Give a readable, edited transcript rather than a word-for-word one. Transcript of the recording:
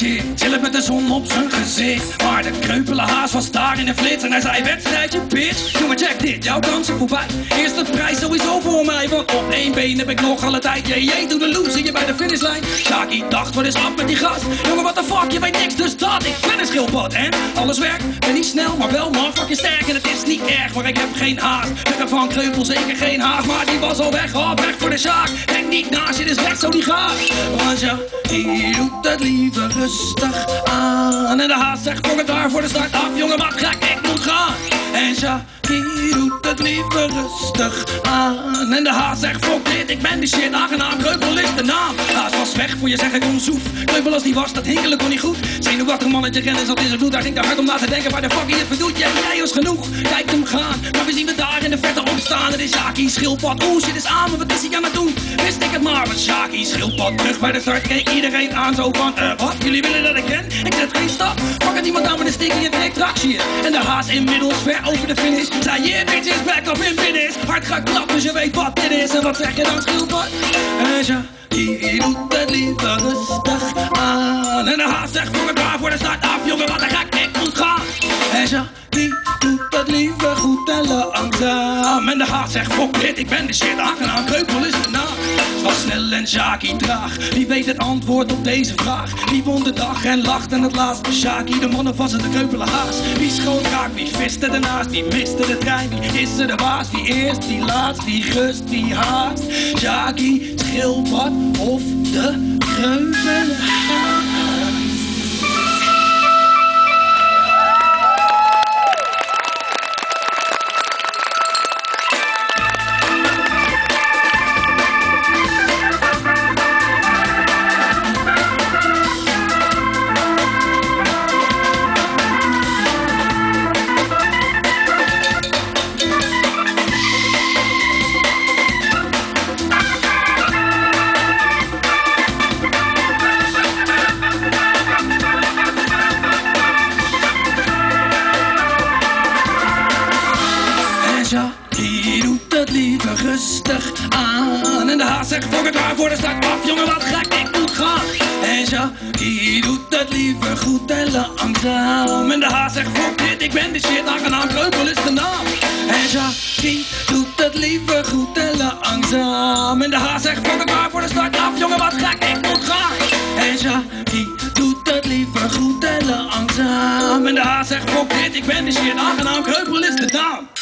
shit, chillen met de zon op zijn gezicht. Maar de kreupele haas was daar in een flits en hij zei: wedstrijdje bitch, jongen check dit, jouw kans is voorbij. Eerste prijs sowieso voor mij, want op één been heb ik nog alle tijd. Jee, doe de loser je bij de finishlijn. Shaki dacht, wat is af met die gast? Jongen, what the fuck, je weet niks, dus dat. Ik ben een schildpad en alles werkt. Ben niet snel, maar wel motherfucking sterk. En het is niet erg, maar ik heb geen haast. Ik heb van Kreupel zeker geen haast, maar die was al weg, oh, weg voor de zaak. Denk niet naast je, dus weg zo die gaat. Want ja, die doet het liever rustig aan. En de haast zegt voor het daar voor de start af. Jongen, wat gek, ik moet gaan. En ja, die doet het liever rustig aan. En de haast zegt fuck dit, ik ben die shit. Aangenaam, Kreupel is de naam. Haast was weg voor je zeg ik onzoef. Kreupel als die was, dat hinkelen kon niet goed. Zenuwachtig mannetje rennen zat in zijn bloed. Daar ging te hard om na te denken waar de fuck hij het verdoet. Jij is genoeg, kijk hem gaan. Maar we zien we daar in de verte opstaan. Het is Shaki, schildpad, oeh shit is aan. Maar wat is hij aan het doen? Wist ik het maar, want Shaki, schildpad. Terug bij de start keek iedereen aan zo van wat? Jullie willen dat ik ren? Ik zet geen stap. Pak het iemand aan met een stick in je trekt tractie. En de haast inmiddels ver over de finish. Zei yeah bitch is back up in finish. Hard geklapt dus je weet wat dit is. En wat zeg je dan schildpad? En ja, die doet het liever rustig aan. En de haast zegt voor elkaar voor de start af. Jongen wat een gek, ik moet gaan. En ja, die doet het liever goed en langzaam. En de haast zegt fuck dit, ik ben de shit. Aangenaam, Kreupel is de naam. Was snel en Shaki traag. Wie weet het antwoord op deze vraag? Wie won de dag en lacht en het laatste Shaki? De mannen was het de kreupele haas. Wie schoot raak, wie viste ernaast? Wie miste de trein, wie is er de baas? Wie eerst, wie laatst, wie rust, wie haast? Shaki, schildpad of de kreupele haas? Die doet het liever rustig aan. En de haast zegt voor het klaar voor de start af. Jongen wat gek, ik moet gaan. En ja, die doet het liever goed en langzaam. En de haast zegt fuck dit, ik ben de shit. Aangenaam, Kreupel is de naam. En ja, die doet het liever goed en langzaam. En de haast zegt voor het klaar voor de start af. Jongen wat gek, ik moet gaan. En ja, die doet het liever goed en langzaam. En de haast zegt fuck dit, ik ben de shit. Aangenaam, Kreupel is de naam.